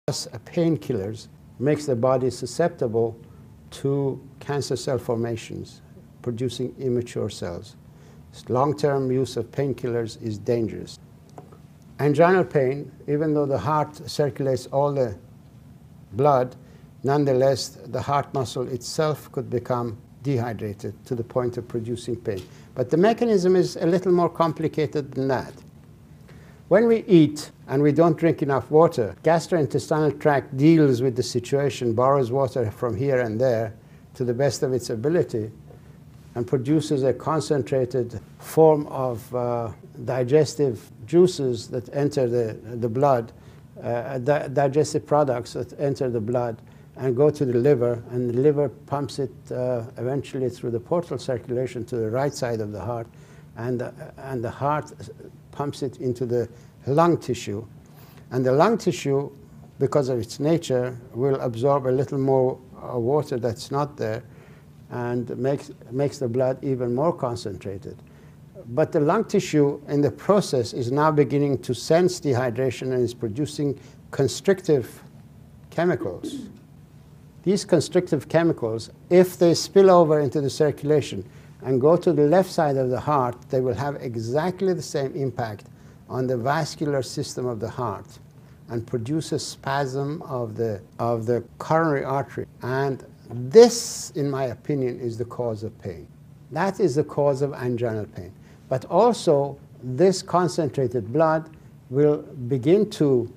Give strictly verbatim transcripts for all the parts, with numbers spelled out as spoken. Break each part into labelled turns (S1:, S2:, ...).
S1: plus painkillers makes the body susceptible to cancer cell formations, producing immature cells. Long-term use of painkillers is dangerous. Angina pain, even though the heart circulates all the blood, nonetheless, the heart muscle itself could become dehydrated to the point of producing pain. But the mechanism is a little more complicated than that. When we eat and we don't drink enough water, gastrointestinal tract deals with the situation, borrows water from here and there to the best of its ability, and produces a concentrated form of uh, digestive juices that enter the, the blood, uh, di digestive products that enter the blood and go to the liver, and the liver pumps it uh, eventually through the portal circulation to the right side of the heart, and, uh, and the heart pumps it into the lung tissue. And the lung tissue, because of its nature, will absorb a little more uh, water that's not there, and makes, makes the blood even more concentrated. But the lung tissue in the process is now beginning to sense dehydration and is producing constrictive chemicals. These constrictive chemicals, if they spill over into the circulation and go to the left side of the heart, they will have exactly the same impact on the vascular system of the heart and produce a spasm of the, of the coronary artery. And this, in my opinion, is the cause of pain. That is the cause of anginal pain. But also, this concentrated blood will begin to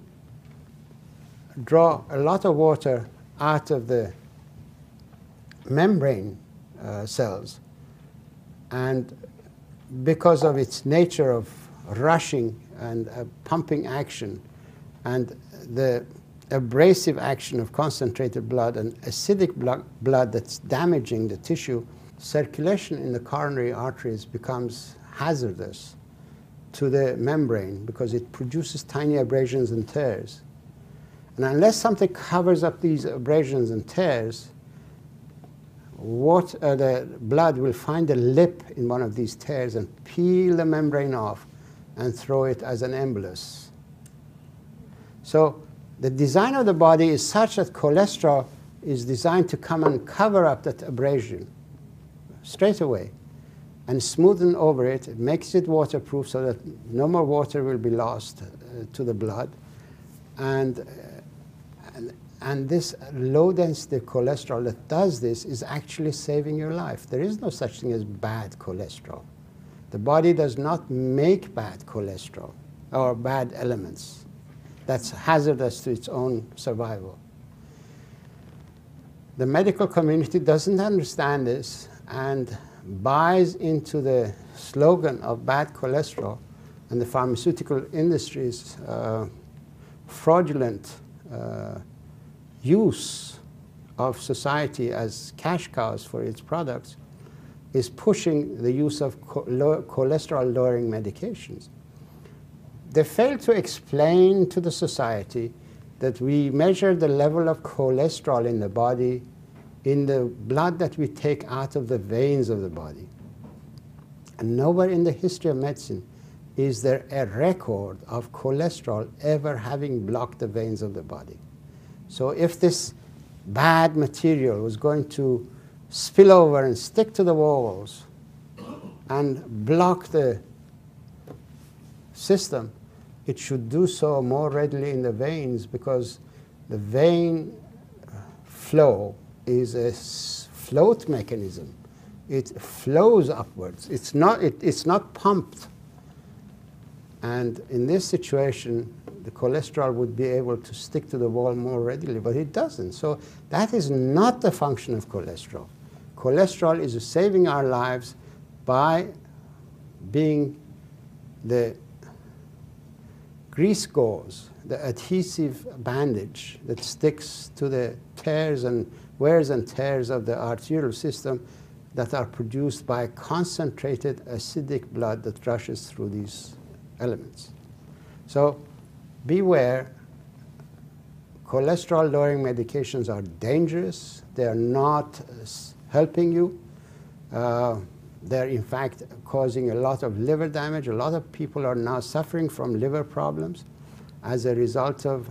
S1: draw a lot of water out of the membrane uh, cells. And because of its nature of rushing and uh, pumping action and the abrasive action of concentrated blood and acidic blood, blood that's damaging the tissue, circulation in the coronary arteries becomes hazardous to the membrane because it produces tiny abrasions and tears. And unless something covers up these abrasions and tears, what, uh, the blood will find a lip in one of these tears and peel the membrane off and throw it as an embolus. So the design of the body is such that cholesterol is designed to come and cover up that abrasion straight away and smoothen over it. It makes it waterproof so that no more water will be lost uh, to the blood. And, uh, and, and this low-density cholesterol that does this is actually saving your life. There is no such thing as bad cholesterol. The body does not make bad cholesterol or bad elements. That's hazardous to its own survival. The medical community doesn't understand this and buys into the slogan of bad cholesterol and the pharmaceutical industry's uh, fraudulent uh, use of society as cash cows for its products is pushing the use of cho cholesterol-lowering medications. They fail to explain to the society that we measure the level of cholesterol in the body in the blood that we take out of the veins of the body. And nowhere in the history of medicine is there a record of cholesterol ever having blocked the veins of the body. So if this bad material was going to spill over and stick to the walls and block the system, it should do so more readily in the veins, because the vein flow is a float mechanism. It flows upwards. It's not, it, it's not pumped. And in this situation, the cholesterol would be able to stick to the wall more readily, but it doesn't. So that is not the function of cholesterol. Cholesterol is saving our lives by being the grease gauze, the adhesive bandage that sticks to the tears and wears and tears of the arterial system that are produced by concentrated acidic blood that rushes through these elements. So beware, cholesterol-lowering medications are dangerous. They are not uh, helping you. Uh, They're in fact causing a lot of liver damage. A lot of people are now suffering from liver problems as a result of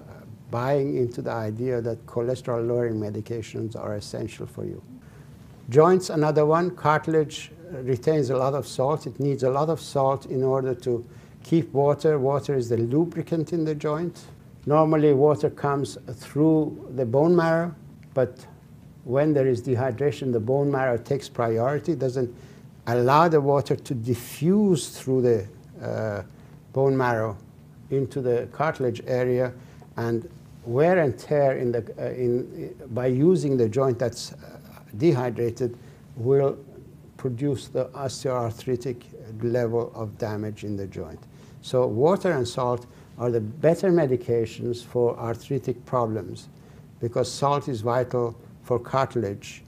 S1: buying into the idea that cholesterol-lowering medications are essential for you. Joints, another one. Cartilage retains a lot of salt. It needs a lot of salt in order to keep water. Water is the lubricant in the joint. Normally, water comes through the bone marrow, but when there is dehydration, the bone marrow takes priority, doesn't allow the water to diffuse through the uh, bone marrow into the cartilage area, and wear and tear in the, uh, in, by using the joint that's uh, dehydrated will produce the osteoarthritic level of damage in the joint. So water and salt are the better medications for arthritic problems because salt is vital for cartilage.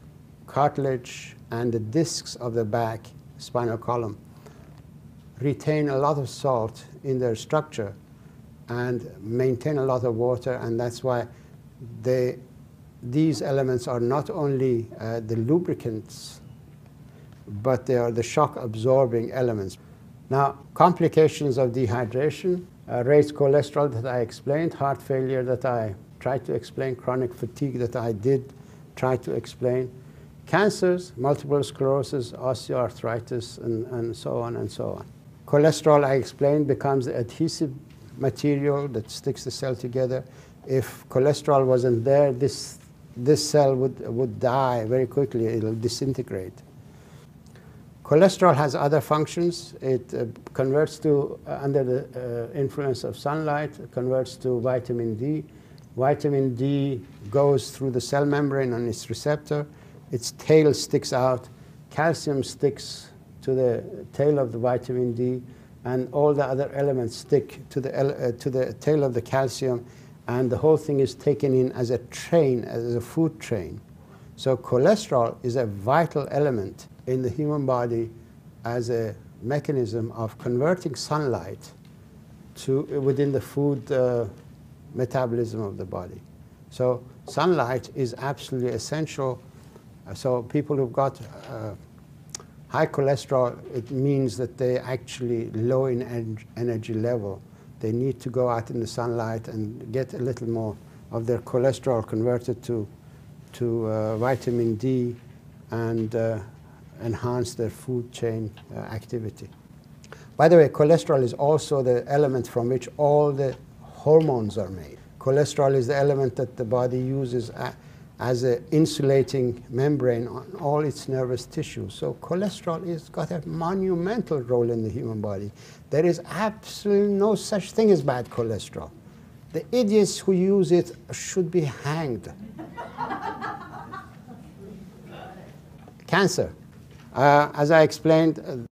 S1: Cartilage and the discs of the back, spinal column, retain a lot of salt in their structure and maintain a lot of water, and that's why they, these elements are not only uh, the lubricants, but they are the shock-absorbing elements. Now, complications of dehydration, uh, raised cholesterol that I explained, heart failure that I tried to explain, chronic fatigue that I did try to explain, cancers, multiple sclerosis, osteoarthritis, and, and so on and so on. Cholesterol, I explained, becomes the adhesive material that sticks the cell together. If cholesterol wasn't there, this, this cell would, would die very quickly. It'll disintegrate. Cholesterol has other functions. It uh, converts to, uh, under the uh, influence of sunlight, converts to vitamin D. Vitamin D goes through the cell membrane on its receptor. Its tail sticks out. Calcium sticks to the tail of the vitamin D, and all the other elements stick to the, uh, to the tail of the calcium, and the whole thing is taken in as a train, as a food train. So cholesterol is a vital element in the human body as a mechanism of converting sunlight to within the food uh, metabolism of the body. So sunlight is absolutely essential. So people who've got uh, high cholesterol, it means that they're actually low in en energy level. They need to go out in the sunlight and get a little more of their cholesterol converted to, to uh, vitamin D and uh, enhance their food chain uh, activity. By the way, cholesterol is also the element from which all the hormones are made. Cholesterol is the element that the body uses a, as an insulating membrane on all its nervous tissue. So cholesterol has got a monumental role in the human body. There is absolutely no such thing as bad cholesterol. The idiots who use it should be hanged. Cancer. Uh, as I explained, uh,